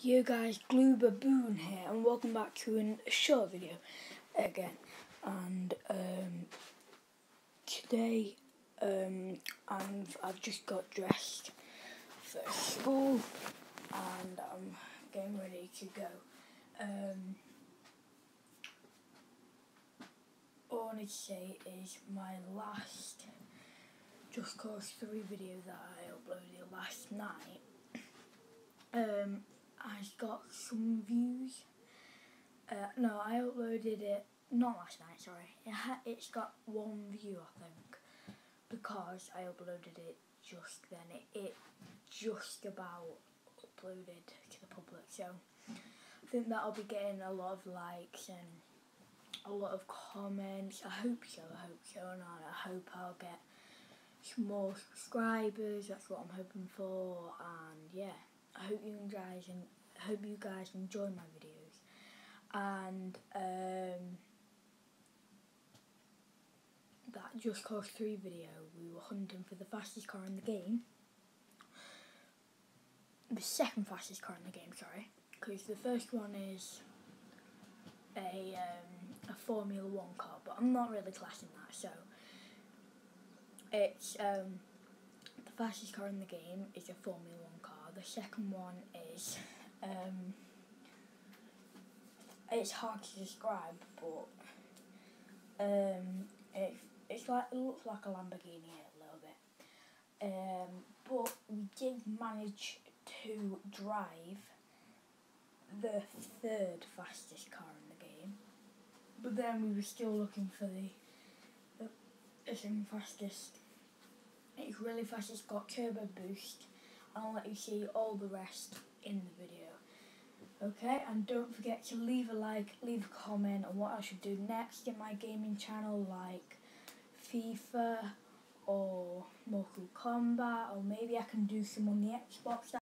Yo guys, Glue Baboon here, and welcome back to a short video again. And today, I've just got dressed for school, and I'm getting ready to go. All I need to say is my last Just Cause 3 video that I uploaded last night. I got some views. No, I uploaded it not last night. Sorry, it's got 1 view, I think, because I uploaded it just then. It just about uploaded to the public, so I think that'll be getting a lot of likes and a lot of comments. I hope so, and I hope I'll get some more subscribers. That's what I'm hoping for, and yeah. I hope you guys enjoy my videos. And that Just Cause 3 video, we were hunting for the fastest car in the game. The second fastest car in the game, sorry, because the first one is a Formula 1 car, but I'm not really classing that. So it's the fastest car in the game is a Formula 1 car. The second one is, it's hard to describe, but it looks like a Lamborghini a little bit. But we did manage to drive the third fastest car in the game. But then we were still looking for the second fastest. It's really fast. It's got turbo boost. I'll let you see all the rest in the video. Okay, and don't forget to leave a like, leave a comment on what I should do next in my gaming channel, like FIFA or Mortal Kombat, or maybe I can do some on the Xbox.